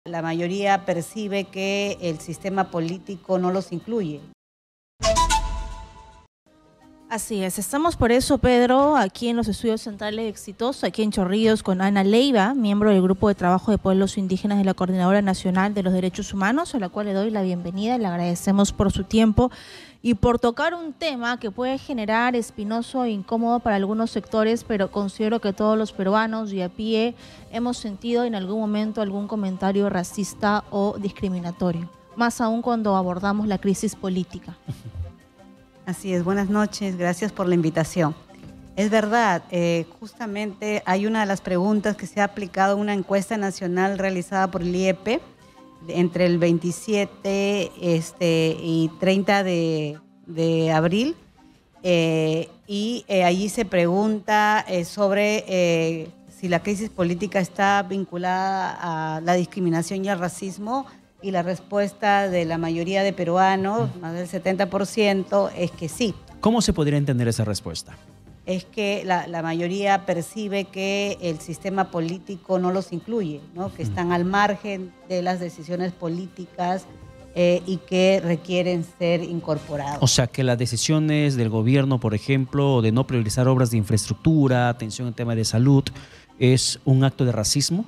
La mayoría percibe que el sistema político no los incluye. Así es, estamos por eso, Pedro, aquí en los estudios centrales Exitosos, aquí en Chorrillos, con Ana Leiva, miembro del Grupo de Trabajo de Pueblos Indígenas de la Coordinadora Nacional de los Derechos Humanos, a la cual le doy la bienvenida y le agradecemos por su tiempo y por tocar un tema que puede generar espinoso e incómodo para algunos sectores, pero considero que todos los peruanos y a pie hemos sentido en algún momento algún comentario racista o discriminatorio, más aún cuando abordamos la crisis política. Así es, buenas noches, gracias por la invitación. Es verdad, justamente hay una de las preguntas que se ha aplicado en una encuesta nacional realizada por el IEP entre el 27 y 30 de abril, y allí se pregunta sobre si la crisis política está vinculada a la discriminación y al racismo. Y la respuesta de la mayoría de peruanos, más del 70%, es que sí. ¿Cómo se podría entender esa respuesta? Es que la mayoría percibe que el sistema político no los incluye, ¿no? Que están al margen de las decisiones políticas y que requieren ser incorporados. O sea, que las decisiones del gobierno, por ejemplo, de no priorizar obras de infraestructura, atención en tema de salud, ¿es un acto de racismo?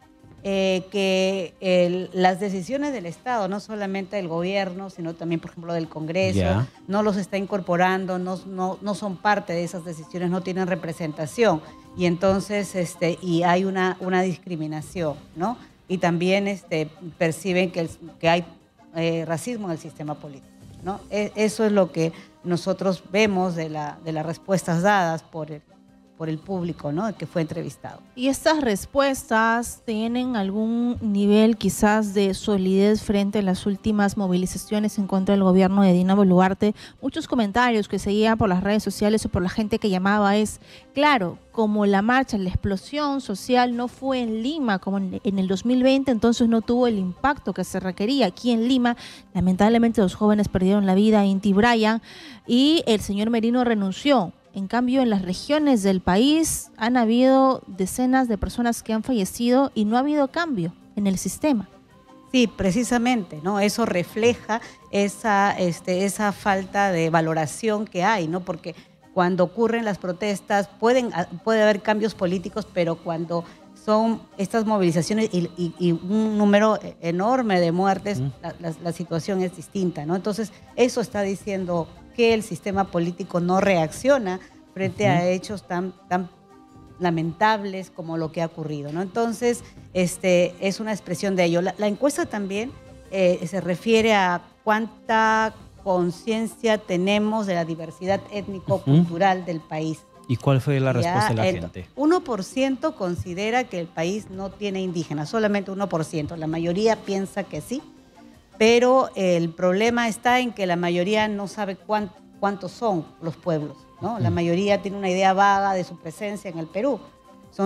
Que las decisiones del Estado, no solamente del gobierno, sino también, por ejemplo, del Congreso, no los está incorporando, no son parte de esas decisiones, no tienen representación. Y entonces y hay una discriminación, ¿no? Y también perciben que hay racismo en el sistema político, ¿no? Eso es lo que nosotros vemos de las respuestas dadas por el público, ¿no?, que fue entrevistado. ¿Y estas respuestas tienen algún nivel quizás de solidez frente a las últimas movilizaciones en contra del gobierno de Dina Boluarte? Muchos comentarios que seguían por las redes sociales o por la gente que llamaba es, claro, como la marcha, la explosión social no fue en Lima como en el 2020, entonces no tuvo el impacto que se requería. Aquí en Lima, lamentablemente, los jóvenes perdieron la vida, Inti Brian, y el señor Merino renunció. En cambio, en las regiones del país han habido decenas de personas que han fallecido y no ha habido cambio en el sistema. Sí, precisamente, ¿no? Eso refleja esa falta de valoración que hay, ¿no? Porque cuando ocurren las protestas puede haber cambios políticos, pero cuando son estas movilizaciones y un número enorme de muertes, la situación es distinta, ¿no? Entonces, eso está diciendo que el sistema político no reacciona frente a hechos tan lamentables como lo que ha ocurrido, ¿no? Entonces, es una expresión de ello. La encuesta también se refiere a cuánta conciencia tenemos de la diversidad étnico-cultural del país. ¿Y cuál fue la respuesta de la gente? 1% considera que el país no tiene indígenas, solamente 1%. La mayoría piensa que sí. Pero el problema está en que la mayoría no sabe cuántos son los pueblos, ¿no? La mayoría tiene una idea vaga de su presencia en el Perú. Son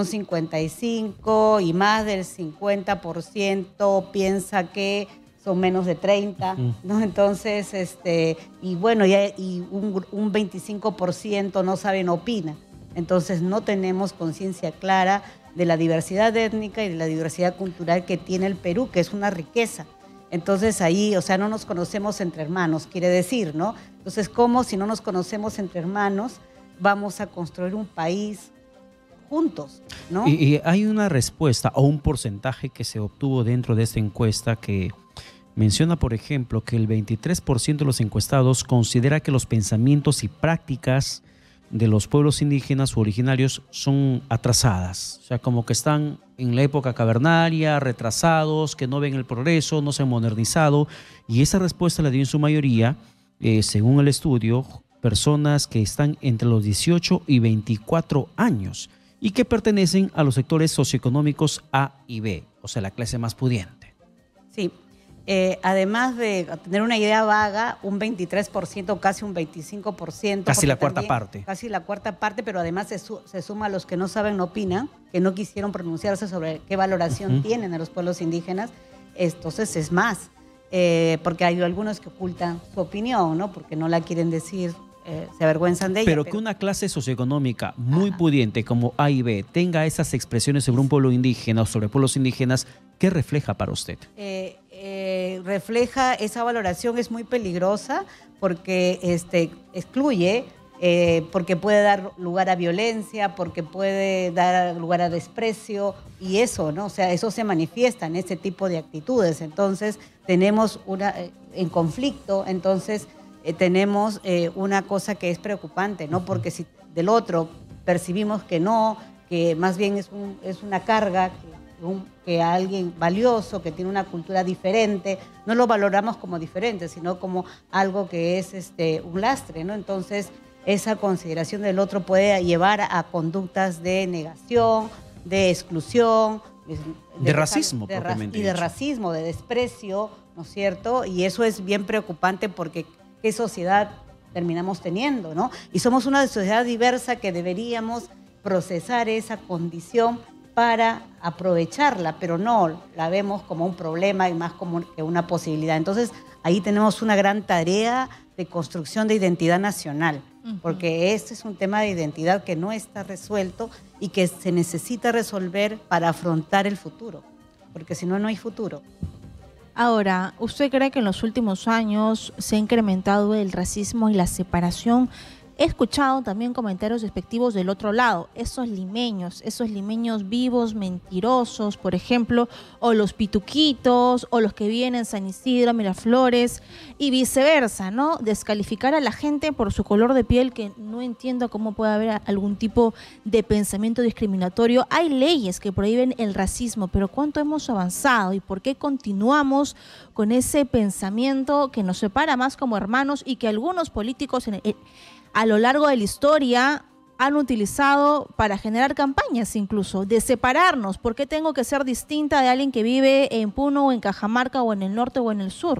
55 y más del 50% piensa que son menos de 30, ¿no? Entonces, y bueno, y un 25% no sabe, no opina. Entonces no tenemos conciencia clara de la diversidad étnica y de la diversidad cultural que tiene el Perú, que es una riqueza. Entonces ahí, o sea, no nos conocemos entre hermanos, quiere decir, ¿no? Entonces, ¿cómo si no nos conocemos entre hermanos vamos a construir un país juntos, ¿no? Y hay una respuesta o un porcentaje que se obtuvo dentro de esta encuesta que menciona, por ejemplo, que el 23% de los encuestados considera que los pensamientos y prácticas de los pueblos indígenas o originarios son atrasadas, o sea, como que están en la época cavernaria, retrasados, que no ven el progreso, no se han modernizado, y esa respuesta la dio en su mayoría, según el estudio, personas que están entre los 18 y 24 años y que pertenecen a los sectores socioeconómicos A y B, o sea, la clase más pudiente. Sí. Además de tener una idea vaga, un 23%, casi un 25%. Casi la cuarta parte. Casi la cuarta parte, pero además se suma a los que no saben, no opinan, que no quisieron pronunciarse sobre qué valoración tienen a los pueblos indígenas. Entonces es más, porque hay algunos que ocultan su opinión, ¿no? Porque no la quieren decir se avergüenzan de ella. Pero que una clase socioeconómica muy pudiente como A y B tenga esas expresiones sobre un pueblo indígena o sobre pueblos indígenas, ¿qué refleja para usted? Refleja esa valoración, es muy peligrosa porque excluye, porque puede dar lugar a violencia, porque puede dar lugar a desprecio y eso, ¿no? O sea, eso se manifiesta en ese tipo de actitudes. Entonces, tenemos en conflicto, entonces tenemos una cosa que es preocupante, ¿no? Porque si del otro percibimos que no, que más bien es una carga, que alguien valioso, que tiene una cultura diferente, no lo valoramos como diferente, sino como algo que es un lastre, ¿no? Entonces, esa consideración del otro puede llevar a conductas de negación, de exclusión, de racismo, propiamente de dicho. racismo, de desprecio, ¿no es cierto? Y eso es bien preocupante porque ¿qué sociedad terminamos teniendo, no? Y somos una sociedad diversa que deberíamos procesar esa condición para aprovecharla, pero no la vemos como un problema y más como que una posibilidad. Entonces, ahí tenemos una gran tarea de construcción de identidad nacional, porque este es un tema de identidad que no está resuelto y que se necesita resolver para afrontar el futuro, porque si no, no hay futuro. Ahora, ¿usted cree que en los últimos años se ha incrementado el racismo y la separación? He escuchado también comentarios despectivos del otro lado, esos limeños vivos, mentirosos, por ejemplo, o los pituquitos, o los que vienen San Isidro, Miraflores, y viceversa, ¿no? Descalificar a la gente por su color de piel, que no entiendo cómo puede haber algún tipo de pensamiento discriminatorio. Hay leyes que prohíben el racismo, pero ¿cuánto hemos avanzado y por qué continuamos con ese pensamiento que nos separa más como hermanos y que algunos políticos a lo largo de la historia han utilizado para generar campañas incluso, de separarnos? ¿Por qué tengo que ser distinta de alguien que vive en Puno o en Cajamarca o en el norte o en el sur?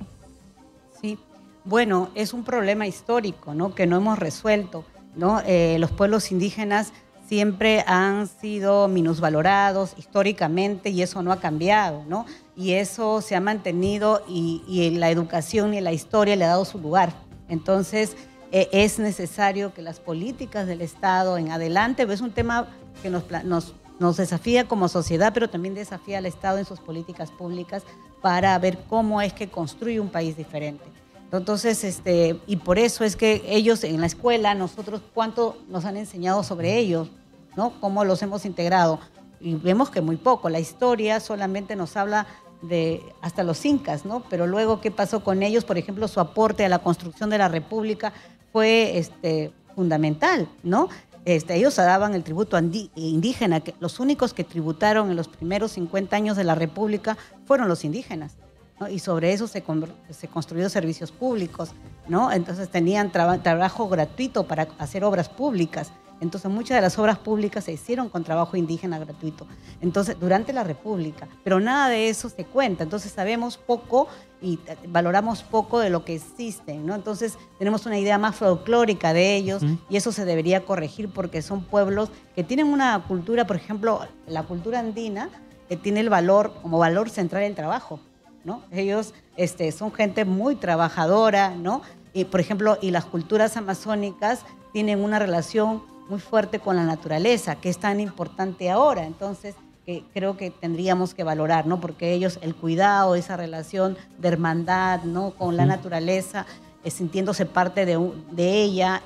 Sí, bueno, es un problema histórico, ¿no? Que no hemos resuelto, ¿no? Los pueblos indígenas siempre han sido minusvalorados históricamente y eso no ha cambiado, ¿no? Y eso se ha mantenido y la educación y la historia le ha dado su lugar. Entonces, es necesario que las políticas del Estado en adelante, es un tema que nos desafía como sociedad, pero también desafía al Estado en sus políticas públicas para ver cómo es que construye un país diferente. Entonces, y por eso es que ellos en la escuela, nosotros, ¿cuánto nos han enseñado sobre ellos? ¿No? ¿Cómo los hemos integrado? Y vemos que muy poco. La historia solamente nos habla de hasta los incas, ¿no? Pero luego, ¿qué pasó con ellos? Por ejemplo, su aporte a la construcción de la República fue fundamental, ¿no? Ellos daban el tributo indígena, que los únicos que tributaron en los primeros 50 años de la República fueron los indígenas, ¿no? Y sobre eso se construyeron servicios públicos, ¿no? Entonces tenían trabajo gratuito para hacer obras públicas. Entonces muchas de las obras públicas se hicieron con trabajo indígena gratuito. Entonces, durante la República, pero nada de eso se cuenta. Entonces sabemos poco y valoramos poco de lo que existen, ¿no? Entonces tenemos una idea más folclórica de ellos y eso se debería corregir porque son pueblos que tienen una cultura, por ejemplo, la cultura andina, que tiene el valor, como valor central el trabajo, ¿no? Ellos son gente muy trabajadora, ¿no? Y, por ejemplo, y las culturas amazónicas tienen una relación muy fuerte con la naturaleza, que es tan importante ahora. Entonces, creo que tendríamos que valorar, ¿no? Porque ellos, el cuidado, esa relación de hermandad, ¿no? Con la naturaleza, sintiéndose parte de ella,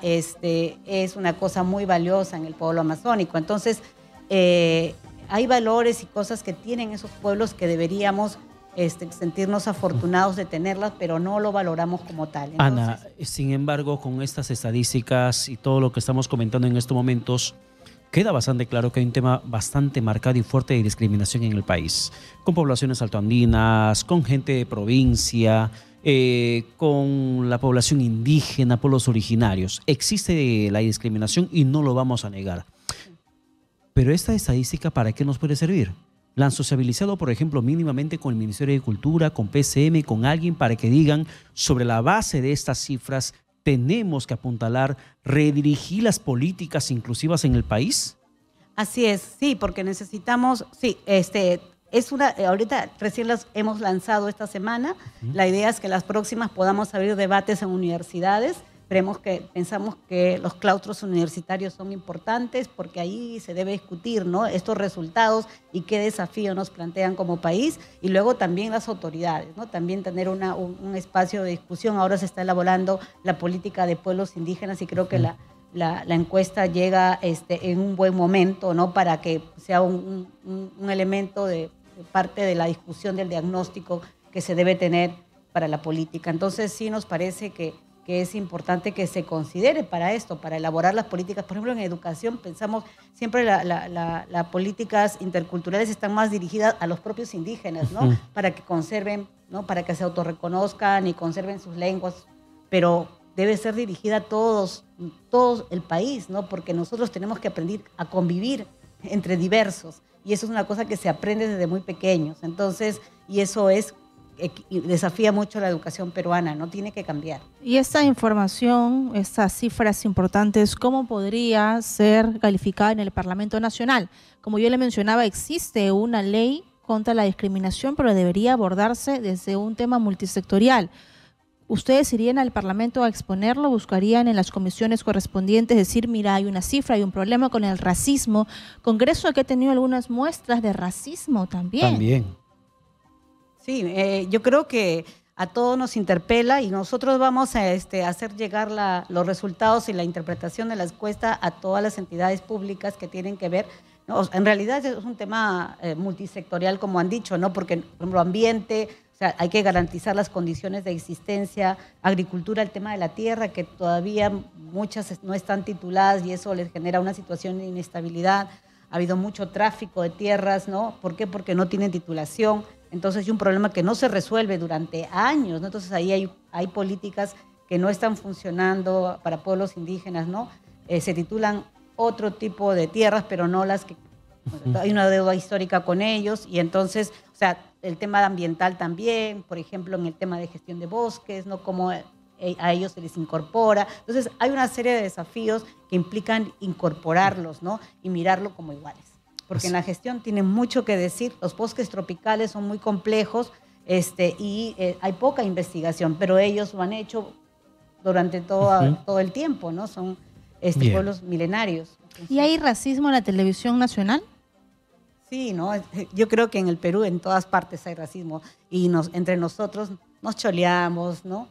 es una cosa muy valiosa en el pueblo amazónico. Entonces, hay valores y cosas que tienen esos pueblos que deberíamos sentirnos afortunados de tenerlas, pero no lo valoramos como tal. Entonces, Ana, sin embargo, con estas estadísticas y todo lo que estamos comentando en estos momentos, queda bastante claro que hay un tema bastante marcado y fuerte de discriminación en el país, con poblaciones altoandinas, con gente de provincia, con la población indígena, pueblos originarios. Existe la discriminación y no lo vamos a negar. Pero esta estadística, ¿para qué nos puede servir? ¿La han sociabilizado, por ejemplo, mínimamente con el Ministerio de Cultura, con PCM, con alguien para que digan, sobre la base de estas cifras, tenemos que apuntalar, redirigir las políticas inclusivas en el país? Así es, sí, porque necesitamos, sí, ahorita recién las hemos lanzado esta semana. La idea es que las próximas podamos abrir debates en universidades, pensamos que los claustros universitarios son importantes porque ahí se debe discutir, ¿no?, estos resultados y qué desafío nos plantean como país, y luego también las autoridades, ¿no?, también tener un espacio de discusión. Ahora se está elaborando la política de pueblos indígenas y creo que la encuesta llega en un buen momento, ¿no?, para que sea un elemento de parte de la discusión del diagnóstico que se debe tener para la política. Entonces sí nos parece que es importante que se considere para esto, para elaborar las políticas. Por ejemplo, en educación pensamos siempre las políticas interculturales están más dirigidas a los propios indígenas, ¿no?, para que conserven, ¿no?, para que se autorreconozcan y conserven sus lenguas, pero debe ser dirigida a todo el país, ¿no?, porque nosotros tenemos que aprender a convivir entre diversos, y eso es una cosa que se aprende desde muy pequeños. Entonces, y eso desafía mucho la educación peruana, no tiene que cambiar. Y esta información, estas cifras importantes, ¿cómo podría ser calificada en el Parlamento Nacional? Como yo le mencionaba, existe una ley contra la discriminación, pero debería abordarse desde un tema multisectorial. ¿Ustedes irían al Parlamento a exponerlo? ¿Buscarían en las comisiones correspondientes decir, mira, hay una cifra, hay un problema con el racismo? Congreso que ha tenido algunas muestras de racismo también. Sí, yo creo que a todos nos interpela y nosotros vamos a hacer llegar los resultados y la interpretación de la encuesta a todas las entidades públicas que tienen que ver, ¿no? En realidad es un tema multisectorial, como han dicho, ¿no?, porque, por ejemplo, ambiente, o sea, hay que garantizar las condiciones de existencia, agricultura, el tema de la tierra, que todavía muchas no están tituladas y eso les genera una situación de inestabilidad. Ha habido mucho tráfico de tierras, ¿no? ¿Por qué? Porque no tienen titulación. Entonces hay un problema que no se resuelve durante años, ¿no? Entonces ahí hay políticas que no están funcionando para pueblos indígenas, ¿no? Se titulan otro tipo de tierras, pero no las que... Hay una deuda histórica con ellos y entonces, o sea, el tema ambiental también, por ejemplo, en el tema de gestión de bosques, ¿no?, cómo a ellos se les incorpora. Entonces hay una serie de desafíos que implican incorporarlos, ¿no?, y mirarlo como iguales. Porque en la gestión tienen mucho que decir, los bosques tropicales son muy complejos y hay poca investigación, pero ellos lo han hecho durante todo el tiempo, ¿no? Son pueblos milenarios. Entonces, ¿y hay racismo en la televisión nacional? Sí, ¿no? Yo creo que en el Perú en todas partes hay racismo y entre nosotros nos choleamos, ¿no?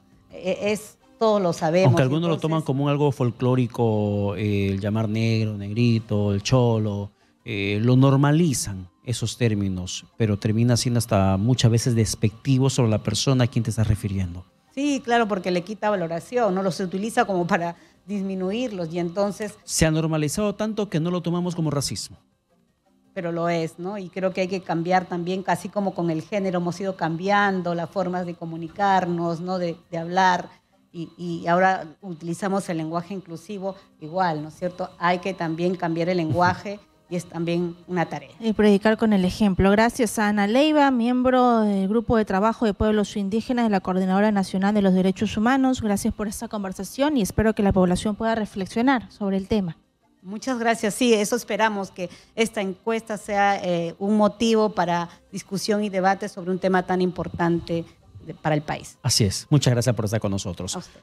Todos lo sabemos. Aunque algunos lo toman como algo folclórico, el llamar negro, negrito, el cholo, lo normalizan esos términos, pero termina siendo hasta muchas veces despectivo sobre la persona a quien te estás refiriendo. Sí, claro, porque le quita valoración, ¿no? Lo se utiliza como para disminuirlos y entonces... Se ha normalizado tanto que no lo tomamos como racismo. Pero lo es, ¿no? Y creo que hay que cambiar también, casi como con el género hemos ido cambiando las formas de comunicarnos, ¿no?, de hablar, y ahora utilizamos el lenguaje inclusivo igual, ¿no es cierto? Hay que también cambiar el lenguaje y es también una tarea. Y predicar con el ejemplo. Gracias a Ana Leiva, miembro del Grupo de Trabajo de Pueblos Indígenas de la Coordinadora Nacional de los Derechos Humanos. Gracias por esta conversación y espero que la población pueda reflexionar sobre el tema. Muchas gracias. Sí, eso esperamos, que esta encuesta sea un motivo para discusión y debate sobre un tema tan importante para el país. Así es. Muchas gracias por estar con nosotros. A usted.